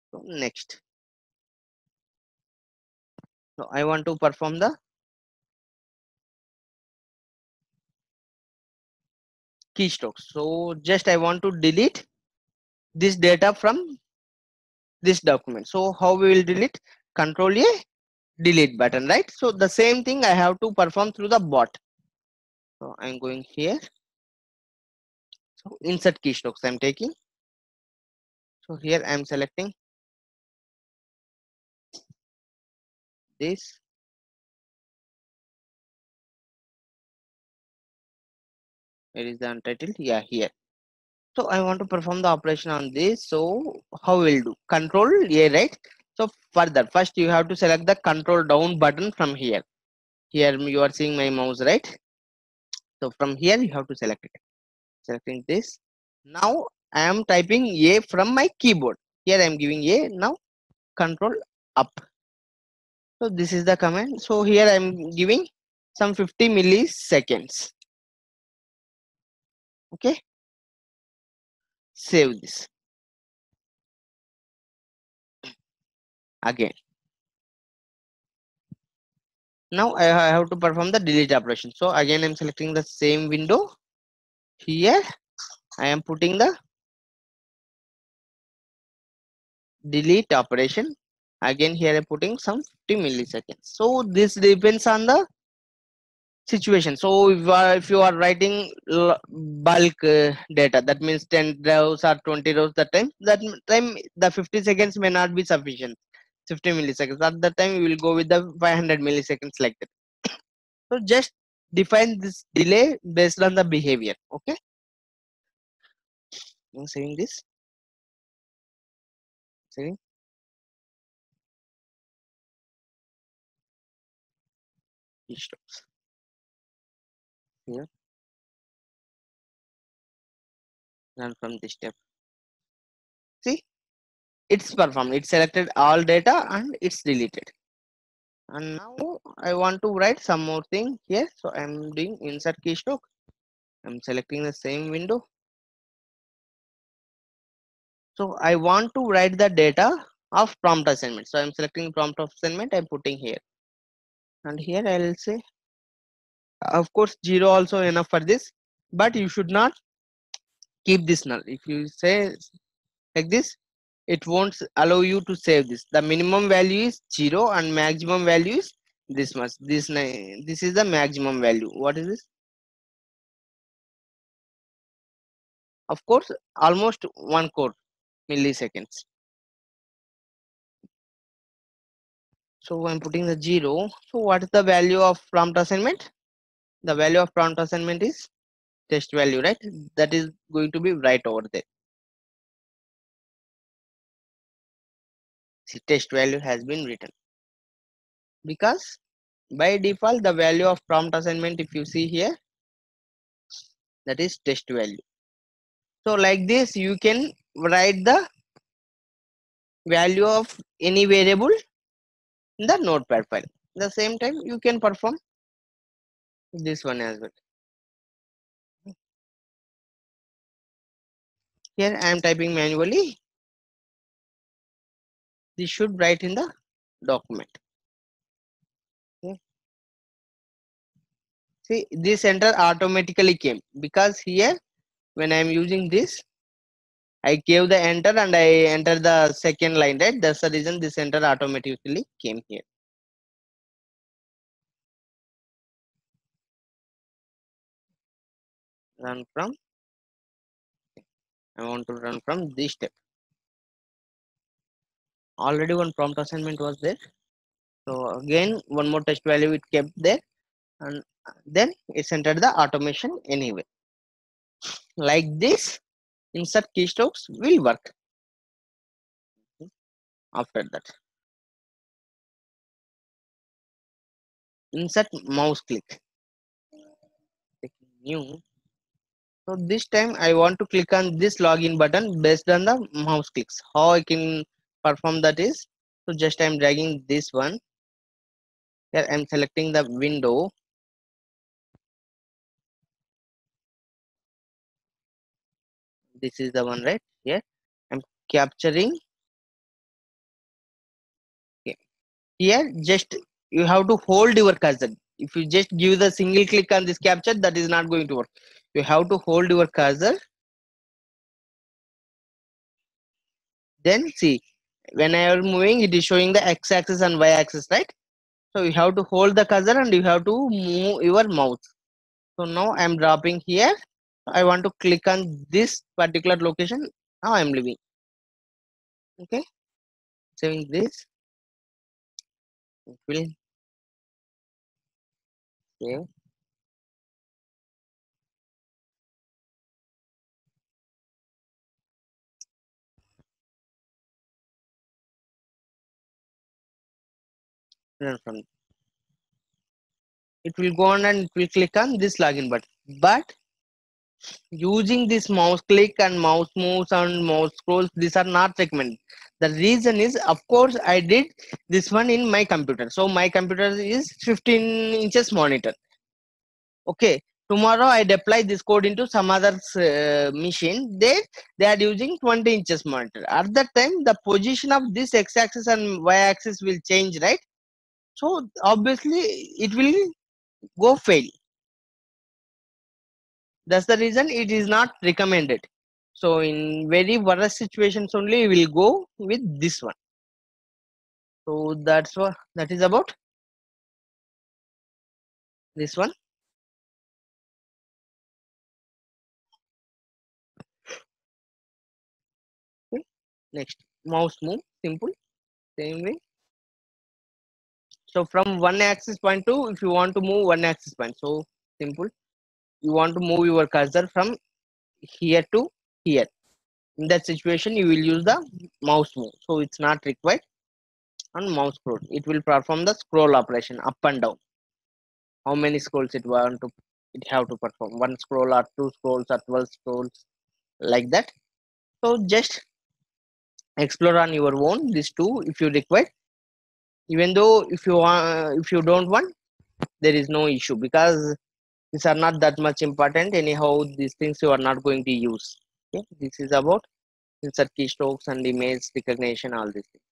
So next, so I want to perform the keystrokes. So just I want to delete this data from this document. So how we will delete? Control A, delete button, right? So the same thing I have to perform through the bot. So I'm going here. So insert keystrokes I'm taking. So here I'm selecting this. Where is the untitled? Yeah, here. So I want to perform the operation on this. So how we'll do? Control A, right? So further, first you have to select the control down button from here. Here you are seeing my mouse, right? So from here you have to select it. Selecting this. Now I am typing A from my keyboard. Here I am giving A. Now control up. So this is the command. So here I am giving some 50 milliseconds. Okay. Save this again. Now I have to perform the delete operation. So again I'm selecting the same window. Here I am putting the delete operation. Again here I'm putting some 50 milliseconds. So this depends on the situation. So if you are writing bulk data, that means 10 rows or 20 rows, that time the 50 seconds may not be sufficient. 50 milliseconds at that time we will go with the 500 milliseconds like that. So just define this delay based on the behavior. Okay, I'm saving this. Saving. Keystrokes here. Run from this step. See, it's performed. It's selected all data and it's deleted. And now I want to write some more thing here. So I'm doing insert keystroke. I'm selecting the same window. So I want to write the data of prompt assignment. So I'm selecting prompt assignment. I'm putting here. And here I'll say, of course, 0 also enough for this. But you should not keep this null. If you say like this, it won't allow you to save this. The minimum value is 0 and maximum value is this much. This is the maximum value. What is this? Of course, almost 1 core milliseconds. So I'm putting the 0. So what is the value of prompt assignment? The value of prompt assignment is test value, right? That is going to be right over there. See, test value has been written because by default the value of prompt assignment, if you see here, that is test value. So like this you can write the value of any variable in the notepad file. At the same time you can perform this one as well. Here I am typing manually. This should write in the document. Okay. See, this enter automatically came because here when I am using this, I gave the enter and I enter the second line, right? That's the reason this enter automatically came here. Run from, I want to run from this step. Already one prompt assignment was there. So again, one more test value it kept there, and then it's entered the automation anyway. Like this, insert keystrokes will work. After that, insert mouse click. New. So this time I want to click on this login button based on the mouse clicks. How I can perform that is, so just I'm dragging this one. Here I'm selecting the window. This is the one, right? Here I'm capturing Here just you have to hold your cursor. If you just give the single click on this capture, that is not going to work. You have to hold your cursor. Then see, when I am moving, it is showing the x-axis and y-axis, right? So you have to hold the cursor and you have to move your mouse. So now I'm dropping here. I want to click on this particular location. Now I'm leaving. Okay, saving this. It will save. Run from. It will go on and it will click on this login button. But using this mouse click and mouse moves and mouse scrolls, these are not recommended. The reason is, of course, I did this one in my computer. So my computer is 15 inches monitor. Okay, tomorrow I deploy this code into some other machine. They are using 20 inches monitor. At that time, the position of this x-axis and y-axis will change, right? So obviously it will go fail. That's the reason it is not recommended. So in very worst situations only we will go with this one. So that's what that is about this one. Okay. Next, mouse move, simple, same way. So from one axis point to, if you want to move one axis point, so simple. You want to move your cursor from here to here. In that situation, you will use the mouse move. So it's not required on mouse scroll. It will perform the scroll operation up and down. How many scrolls it have to perform? One scroll or two scrolls or 12 scrolls, like that. So just explore on your own these two if you require. Even though if you don't want, there is no issue, because these are not that much important. Anyhow, these things you are not going to use. Okay, this is about insert keystrokes and image recognition, all these things.